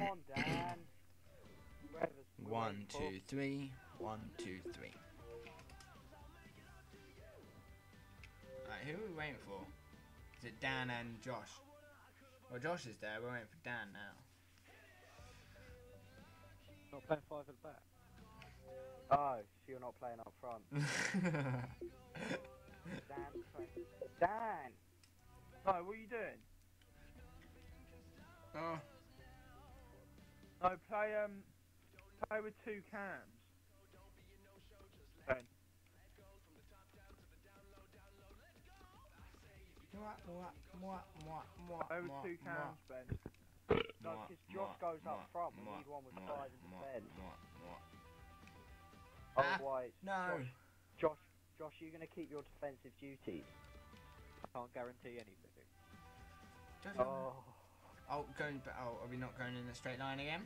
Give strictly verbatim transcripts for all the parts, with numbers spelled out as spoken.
Come on, Dan. Brothers, we're One, waiting for- two, three. One, two, three. Alright, who are we waiting for? Is it Dan and Josh? Well, Josh is there. We're waiting for Dan now. Not playing five at the back. Oh, so you're not playing up front. Dan's playing. Dan! No, what are you doing? Oh. No, play um, play with two cams. Ben. Play with two cams, Ben. No, because Josh goes up front. We need one with five in defence. Ah, Otherwise, no. Josh, Josh, you're going to keep your defensive duties. I can't guarantee anything. Josh, Oh. Oh, going. ba- Oh, are we not going in a straight line again?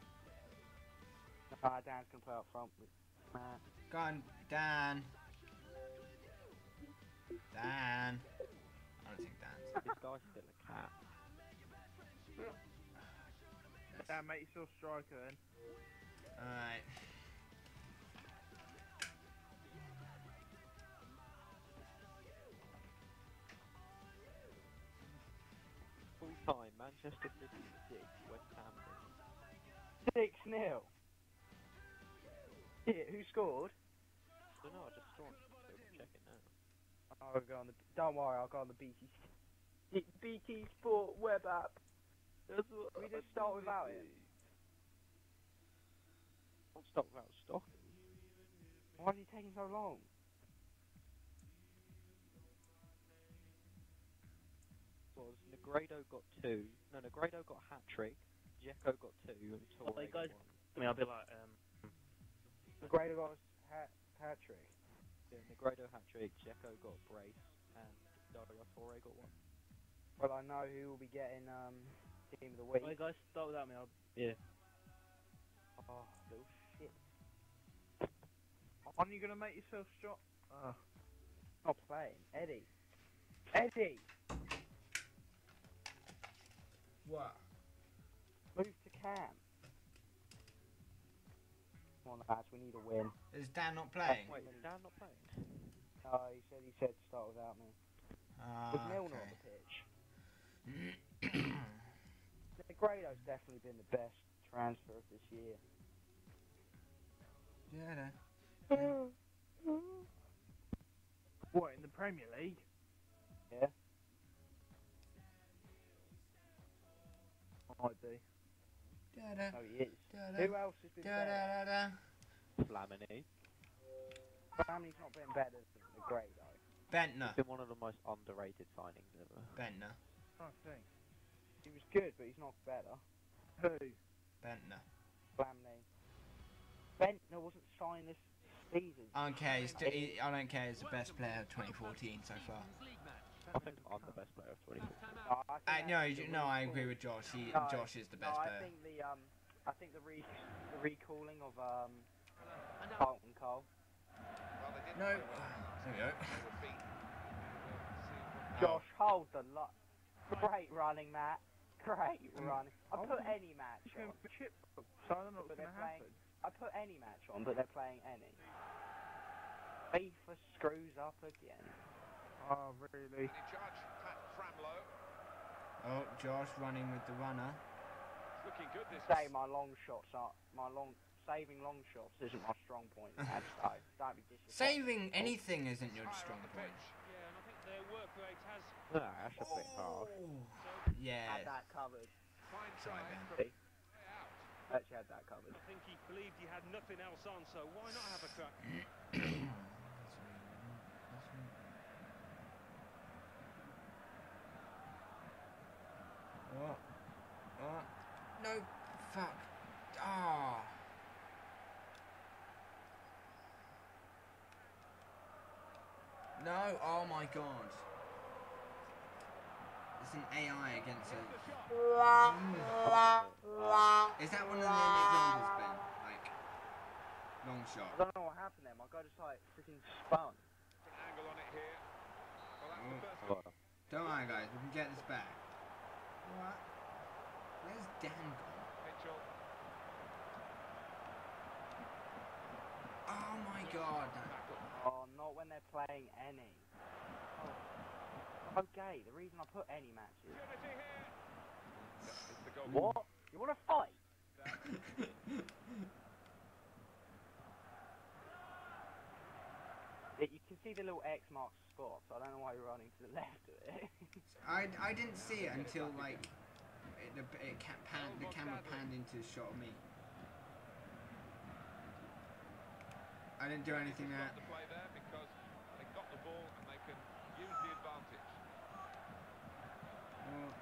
Ah, Dan's going to play up front with Matt. Go on, Dan. Dan. I don't think Dan's. This guy's still a cat. Dan, make yourself striker then. Alright. Full time, Manchester City six, West Ham nil. six nil. Yeah, who scored? I don't know, I just saw it, so we'll check it now. I'll go on the. Don't worry, I'll go on the B T. B T Sport web app. That's what We just start without it. I'll stop without stock. Why is he taking so long? Was Negredo got two, no, Negredo got a hat trick, Dzeko got two, and Torre Hey, got guys. one. I mean, I'll be like, um, Negredo got his hat, hat trick. Yeah, Negredo hat trick, Dzeko got brace, and Dario Torre got one. Well, I know who will be getting um team of the week. hey guys, start without me. I'll, yeah. Oh, little shit. Aren't you gonna make yourself strong? Oh. Not playing. Eddie. Eddie! What? Move to Cam. Come on, lads, we need a win. Is Dan not playing? Wait, is Dan not playing? Oh, he said he said to start without me. Ah, Was Milner on okay. the pitch? Negredo's definitely been the best transfer of this year. Yeah, no. What, in the Premier League? Yeah? Might be. Da-da, No, he is. da-da, Who else has been better? da-da-da-da. Flamini. Family's not been better than Negredo. Bentner. He's been one of the most underrated signings ever. Bentner. I think. He was good, but he's not better. Who? Bentner. Flamini. Bentner wasn't signed this season. Okay, he's st- he, I don't care. He's the best player of twenty fourteen so far. I think I'm the best player of twenty fourteen. No, I, think I, no, that's you- the no, I recall. agree with Josh. He, No, Josh is the best no, I player. think the um, I think the re the recalling of um, Carlton Cole. No. There we go. Josh, hold the lot. Great running, Matt. Great running. I Oh, put he's- any match He's on. going for chip, so I don't know But what's they're gonna playing. happen. I put any match on, but they're playing any. FIFA screws up again. Oh, really? Oh, Josh running with the runner. Say my long shots are my long saving long shots isn't my strong point. That's so don't be disrespectful. Saving anything isn't your strong point. No, that's a bit hard. Yeah. Had that covered. Sorry, Ben. Actually had that covered. I think he believed he had nothing else on, so why not have a crack? What? What? No. Fuck. Ah. No. Oh my god. It's an A I against a. Is that one of the examples, Ben? Like, long I shot. don't know what happened there. My guy just like freaking spun. Oh. Don't worry, guys. We can get this back. What? Where's Dan gone? god. Oh, not when they're playing any. Oh. Okay, the reason I put any matches. What? You want to fight? Yeah, you can see the little X marks the spot, so I don't know why you're running to the left of it. I, I didn't see it until like it, the it ca pan, the camera panned into a shot of me. I didn't do anything there. The play there because they got the ball and they can use the advantage. Oh.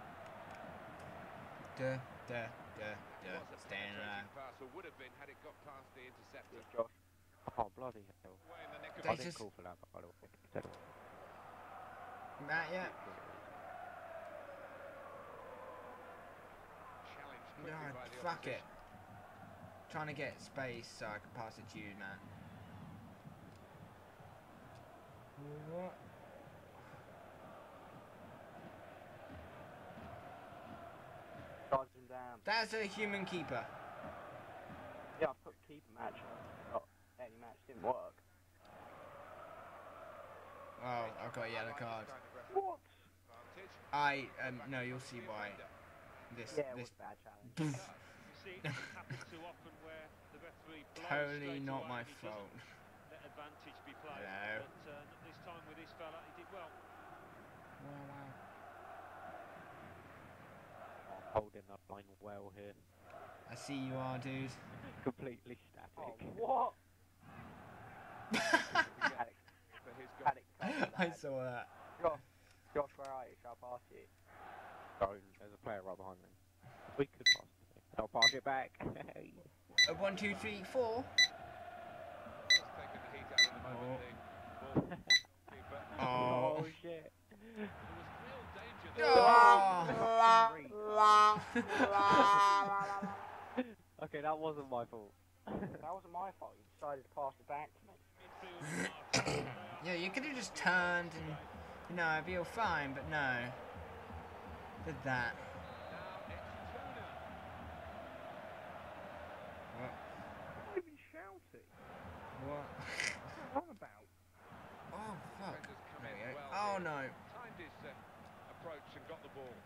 Duh, duh, duh, duh. Staying alive. Pass or would have been had it got past the interceptor. Josh. Oh, bloody hell. Way in the neck of They I the didn't just- call for that, by the way. Matt, yeah. challenge quickly God, by the fuck it. opposition. Trying to get space so I can pass it to you, Matt. What? Charge him down. That's a human keeper. Yeah, I put keeper match on. Oh, any match didn't work. Oh, I've got a yellow card. What? Advantage. I um no, you'll see why. This Yeah, it this was a bad challenge. You see, it happens too often where the referee blows totally straight not away my and he doesn't fault. let advantage be played. Hello. But uh, not this time with this fella, he did well. Wow, wow. Holding that line well here. I see you are, dude. Completely Oh, static. what? Panic, For his goal. panic, cover I that. saw that. Josh, Josh, where are you? Shall I pass you? Don't. There's a player right behind me. We could pass it. I'll pass it back. Uh, one, two, three, four. Just taking the heat out at the moment. The ball keeper. Oh. Oh shit. There was real danger there. Oh. Okay, that wasn't my fault. That wasn't my fault. You decided to pass it back to me. Midfield, Yeah, you could have just turned and you know it'd be all fine, but no. Did that. Now it's two nil. What? Not even shouting. What? What's that on about? Oh fuck. Defenders come There in we go. well Oh here. no. Timed his uh, approach and got the ball.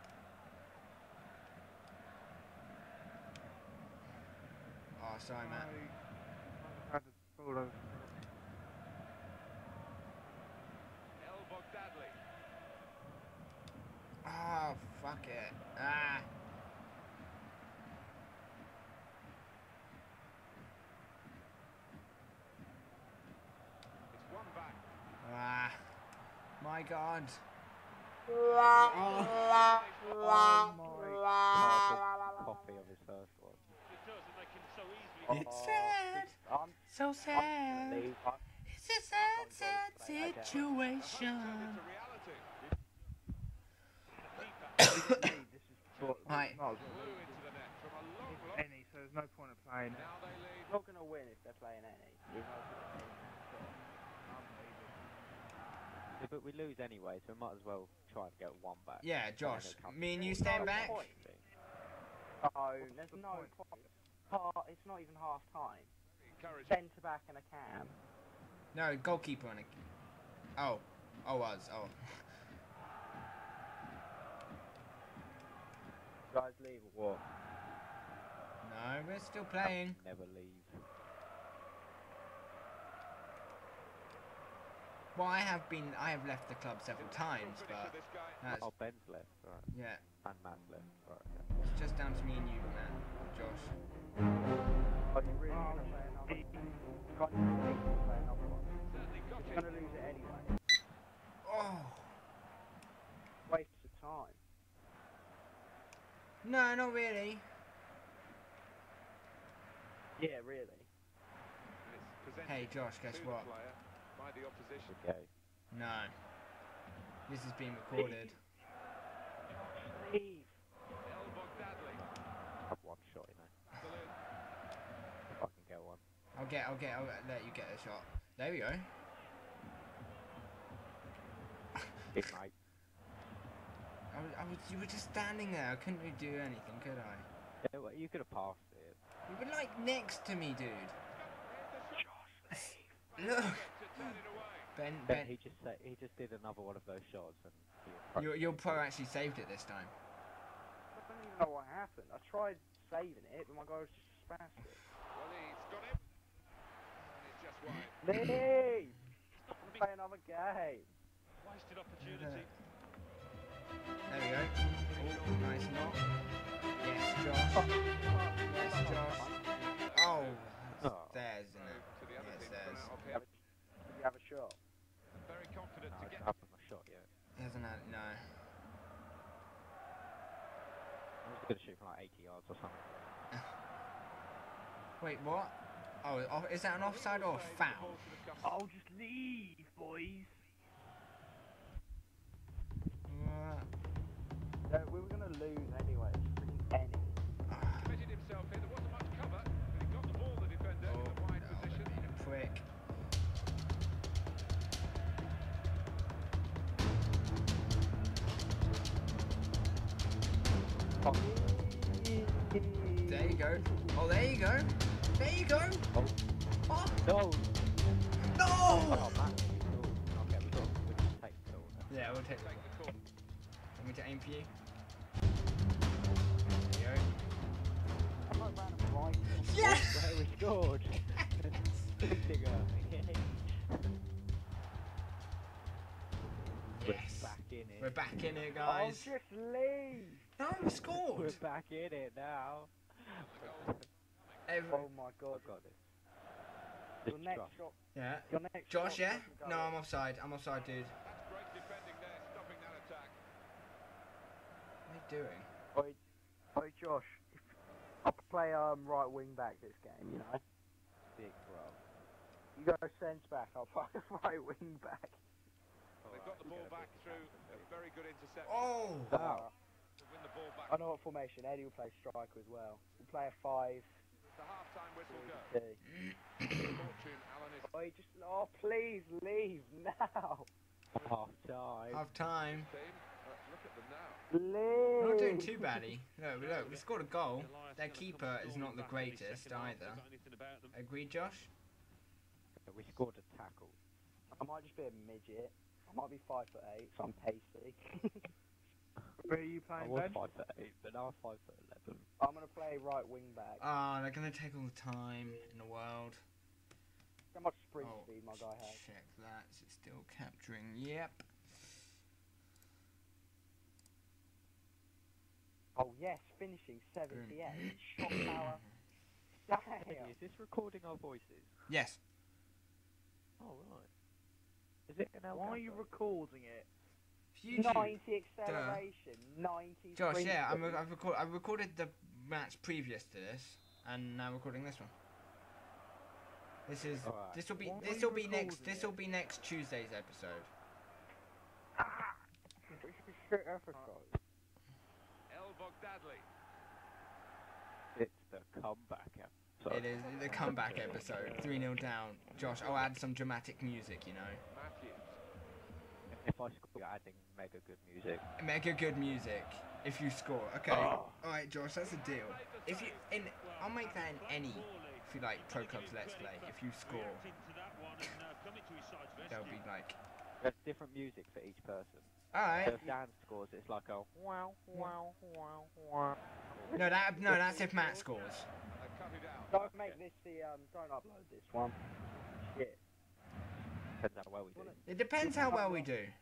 Oh sorry, Matt. I had the ball over. El Bogdadli. Oh fuck it. Ah. It's one back. Ah. My god. Oh my coffee of his first one. it does, and they can so easily. It's sad. I'm, So I'm sad. leave. I, It's a sad, sad The hope turned situation. into reality. Hey, this is what, Right. might as well Flew lose. into the net from a long It's block. any, so there's no point of playing it. Now they lead. not going to win if they're playing any. There's no point in playing I'm leaving. Yeah, but we lose anyway, so we might as well try to get one back. Yeah, Josh. come- Me and you There's stand no back. point. Thing. No, What's there's the no point? point. Ha- It's not even half time. Encouraging. Centre back and a cam. No, goalkeeper on a. Oh. Oh, was. Oh. Guys leave or what? No, we're still playing. Never leave. Well, I have been. I have left the club several times, Finish for but this guy. that's Oh, Ben's left. Right. yeah. And Matt's left. Right. Okay. It's just down to me and you, man. Josh. Are you really Oh, going to play another gee. one? Can't you really play another one? Certainly got You're it. going to lose it anyway. Oh. Waste of time. No, not really. Yeah, really. And it's presented Hey, Josh. Guess to the what? player by the opposition. Okay. No. This is being recorded. Leave. El Bogdadli. Have one shot, you know. Still in. If I can get one. I'll get. I'll get. I'll let you get a shot. There we go. Big mate. I was, I was. You were just standing there. I couldn't really do anything, could I? Yeah, well, you could have passed it. You were like next to me, dude. Look. To turn it away. Ben, Ben, Ben, he just sa he just did another one of those shots, and he your, your pro actually saved it this time. I don't even know what happened. I tried saving it, but my guy was just spastic. Well, he's got it. And it's just wide. Leave! Stop and play another game. Wasted opportunity. There we go. Oh, nice knock. Yes, Josh. Yes, Josh. Oh, Oh. there's isn't it? To the other Yes, team there's. from out of Did him. you have a shot? Very confident No, to I get. haven't a shot yet. He hasn't had no. I'm just gonna shoot from like eighty yards or something. Wait, what? Oh, off- is that an offside or a foul? Oh, just leave, boys. What? No, we were going to lose anyway. Freaking penny. Committed himself here. There wasn't much cover, but he got the ball, the defender, Oh, in a wide that would position. have been a prick. There you go. Oh, there you go. There you go. Oh. Oh, No! no! Oh, man. Okay, we got we can take the goal now. Yeah, we'll take it. Take the call. Want me to aim for you? There you I'm not random right. go. Yes! Where we scored! Digger. We're Yes. back in it. We're back in it, Oh, guys. just leave! No, we scored. We're back in it now. Every- Oh my god. I've got this. Your Just next trust. shot. yeah. Your next Josh, shot yeah? doesn't go No, in. I'm offside. I'm offside, dude. That's great defending there, stopping that attack. What are you doing? Oi, oi, Josh. If I play um right wing back this game, you know. Big bro. You go sense back. I'll play right wing back. They've got the ball back through a very good interception. Oh! Wow. To win the ball back. I know what formation. Eddie will play striker as well. We'll play a five. The half-time whistle go. Two. Fortune, Alan is Oi, just oh please leave now. Half time. Half time. team. Uh, look at them now. Leave. We're not doing too badly. Look, look, we scored a goal. Goliath's Their gonna come keeper is storming not the back in his greatest second half. either. They've got anything about them. Agreed, Josh? We scored a tackle. I might just be a midget. I might be five foot eight, so I'm pasty. Where are you I playing, was Ben? five foot eight, but now I'm five foot eleven. I'm gonna play right wing back. Oh, they're gonna take all the time in the world. How much sprint Oh, speed my guy has? check that. Is it still capturing? Yep. Oh yes, finishing seventy-eight. Shot power. Hey, Damn. is this recording our voices? Yes. Oh, right. Is it an Why are you Elgato? recording it? YouTube. ninety acceleration. ninety. Josh, sprint yeah, I'm, speed. I've, record, I've recorded the match previous to this, and now recording this one. This is Alright. this will be Why are this you will be next recording this will it? be next Tuesday's episode. Shit episode. El Bogdadli. It's the comeback episode. It is the comeback episode, three nil down. Josh, I'll add some dramatic music, you know. Matthews. If I score, you're adding mega good music. Mega good music if you score. Okay. Oh. Alright, Josh, that's a deal. If you in I'll make that in any if you like Pro Clubs Let's Play. If you score, Reacting to that one and uh, coming to his side's there'll rescue. be like There's different music for each person. So alright. if Dan scores, it's like a wow, wow, wow, wow. No that no that's if Matt scores. They cut it out. Don't make this the um. Don't upload this one. Shit. Depends how well we do. It depends how well we do.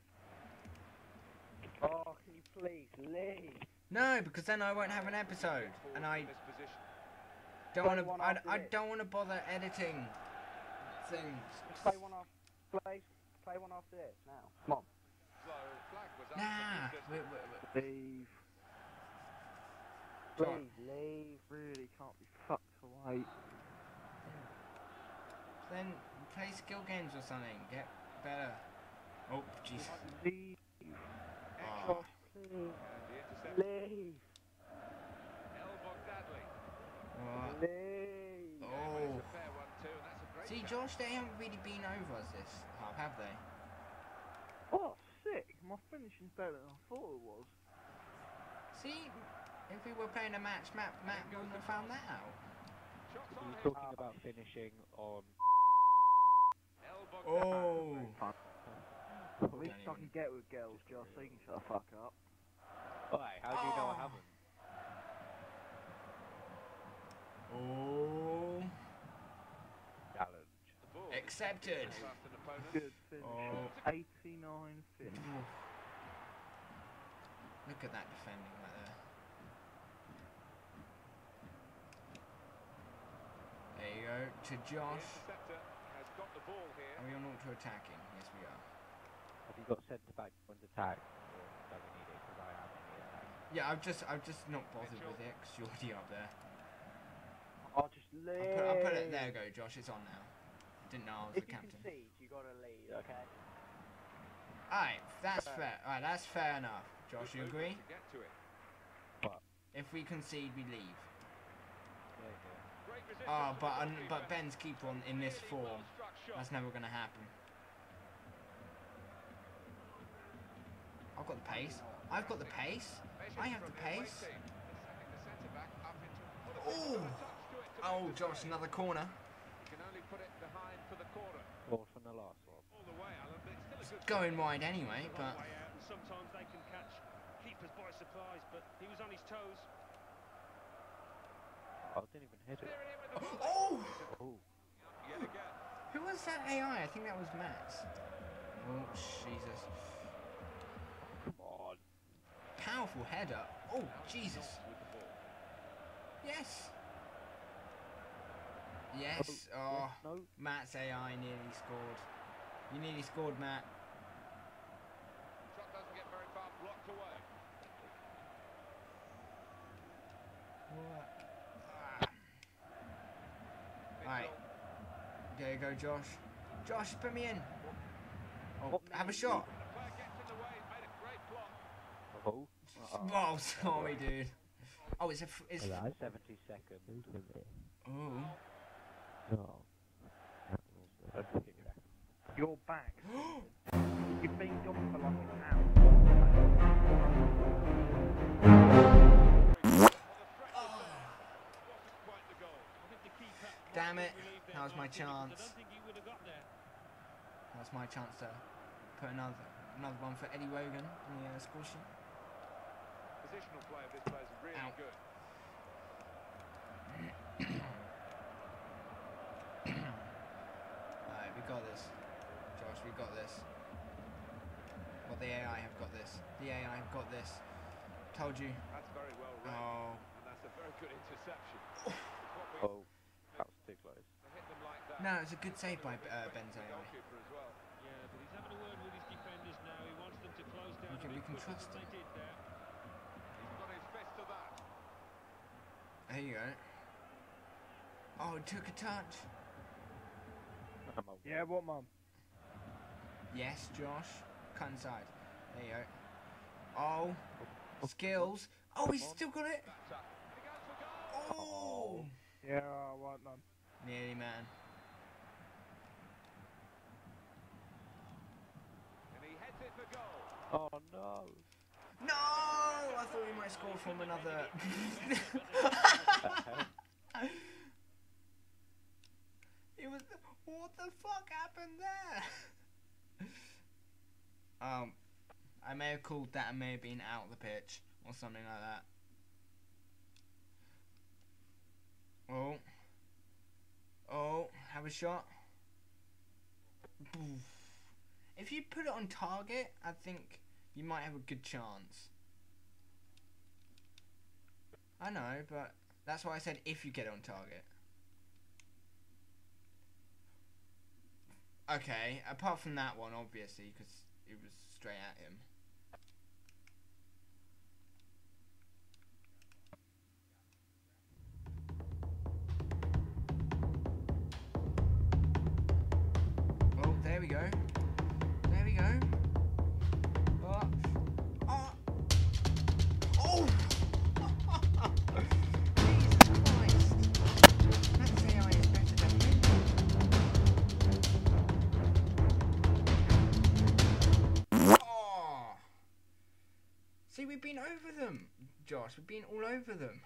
Oh, can you please leave? No, because then I won't have an episode, and I In this position. don't Play want to. one I, after I this. don't want to bother editing things. Just play one off. Play. Play one after this now. Come on. So, flag was up. Nah. but We, we, we, Leave. John. Please leave. Really can't be fucked away. then play skill games or something. Get better. Oh, jeez. Leave. Oh. Josh, please And the interception. leave. El Bogdadli. What? Leave. Yeah, but Oh. it's a fair one too, and that's a great See, catch. Josh, they haven't really been over us this half, have they? Oh, sick. My finishing's better than I thought it was. See, if we were playing a match, Matt, Matt wouldn't have found that out. Shots Are on you him. talking about finishing on? El Oh. Fun. At least I can get with girls, Josh, so you can shut the fuck up. Oh, hey, how do you know I Oh. haven't? Oh. Challenge. The ball. Accepted. Past an opponent. Good finish. Oh. eighty-nine fifty. Look at that defending right there. There you go. To The Josh. interceptor has got the ball here. Are we on auto attacking? Yes, we are. Have you got centre back one's attack? Or do we need it? Because I am in the attack. Yeah, I've just, I've just not bothered with it because you're already up there. I'll just I'll leave. put, I'll put it. There you go, Josh. It's on now. Didn't know I was If the you captain. concede, you gotta lead, okay? Alright, that's Fair. fair. Alright, that's fair enough. Josh, you Good agree? movement to get to it. If we concede, we leave. Yeah, yeah. Great resistance Oh, from the but un, goalkeeper. but Ben's keeper on in this Really form. well-struck shot. That's never gonna happen. I've got the pace. I've got the pace. Measured I have from the their pace. waiting. They're sending the centre-back up into- put a bit Oh. of a touch to it to Oh, make the Josh, save. another corner. You can only put it behind for the corner. Or from the last one. All the way, Alan, but it's still a good Going save. wide anyway, It's a long but way out, and sometimes they can catch keepers by surprise, but he was on his toes. I didn't even hit it. Steering in with the volley. oh, Oh. Yet again. who was that A I? I think that was Max. Oh, Jesus. Come on. Powerful header. Oh, Jesus. With the ball. Yes. Yes. Oh, Yes, no. Matt's A I nearly scored. You nearly scored, Matt. Shot doesn't get very far, blocked away. What? Mid Alright. goal. There you go, Josh. Josh, put me in. Oh, What have a minute shot. The player gets in the way, made a great block. Oh. Oh, sorry, dude. Oh, it's a. F it's. Yeah, seventy seconds. Oh. Oh. Don't kick it back. You're back. You've been gone for like an hour. Well, the threat was there. Wasn't quite the goal. I think the keeper was Damn it. relieved there, That was my Martin, because chance. I don't think he would have got there. That's my chance to put another another one for Eddie Wogan in the uh, score sheet. Positional play of this player is really Ow. good. Alright, we got this. Josh, we got this. Well, the A I have got this. The A I have got this. Told you. That's very well read, Oh. and that's a very good interception. It's what we Oh. That was too close. to hit them like that. No, it's a good save by uh, Ben's A The I. goalkeeper as well. Yeah, but he's having a word with his defenders now. He wants them to close down. We can- a we bit can quicker trust than him. they did there. He's got his fist to that. There you go. Oh, it took a touch. I'm a- Yeah, what, mum? Yes, Josh. Cut inside. There you go. Oh. Skills. Oh, he's still got it. That's up. He goes for goal. Oh. Yeah, alright, mum. Nearly, man. And he heads it for goal. Oh no. No! I thought we might score from another. It was. What the fuck happened there? um, I may have called that and may have been out of the pitch or something like that. Oh. Oh, have a shot. Boof. If you put it on target, I think you might have a good chance. I know, but that's why I said if you get it on target. Okay, apart from that one, obviously, because it was straight at him. Oh, there we go. There we go. Oh. Oh. Oh! Jesus Christ. Let's say I is better than me. Oh! See, we've been over them, Josh. We've been all over them.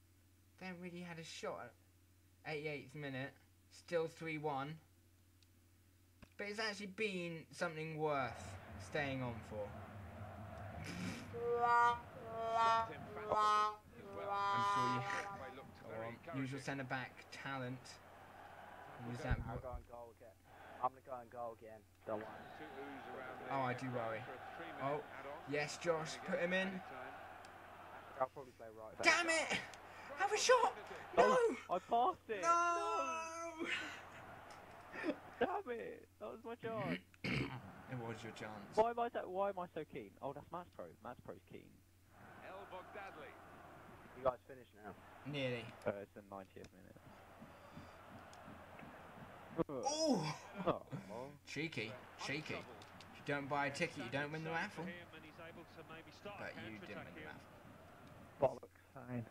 They haven't really had a shot at eighty-eighth minute. Still three one. but it's actually been something worth staying on for. Looked emphatic as well. I'm sure you. They looked Go very on. encouraging. Usual centre back talent. Use I'll that. go and goal again. I'm gonna go and goal again. Don't worry. Two oohs around the Oh, I do worry. for a three-minute Oh, add-on. yes, Josh, put him in. Actually, I'll probably play right back. Damn it! Have a shot! Oh, No! I passed it. No! Damn it! That was my chance. It was your chance. Why am I so, why am I so keen? Oh, that's Matt's Pro. Matt's Pro's keen. El Bogdadli. You guys finished now. Nearly. Uh, it's the ninetieth minute. Oh! Oh, well. Cheeky. Cheeky. If you don't buy a ticket, you don't win the raffle. But you didn't win the raffle. Bollocks. Fine.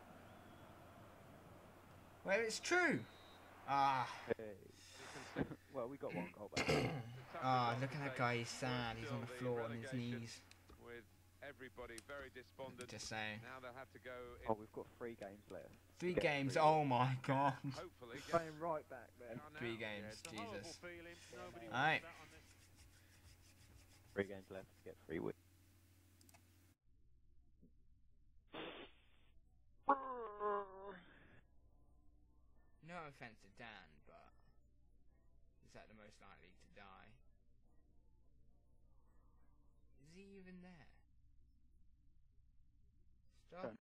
Well, it's true. Ah. Hey. Well, we got one goal back. Ah, look at that guy. He's sad. He's on the floor on his knees. With everybody very despondent. Just saying. Now they'll have to go in, Oh, we've got three games left. Three Get games. three. Oh my god. hopefully get Playing right back then. down Three now. games. Jesus. Alright. Alright. Three games left to get three wins. No offense to Dan, but is that the most likely to die? Is he even there? Stop.